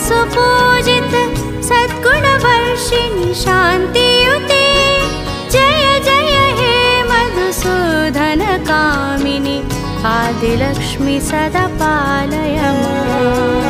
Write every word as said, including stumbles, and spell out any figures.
सुपूजित सद्गुणवर्षिणि शान्तियुते जय जय हे मधुसूदन कामिनि आदिलक्ष्मि सदा पालय माम्।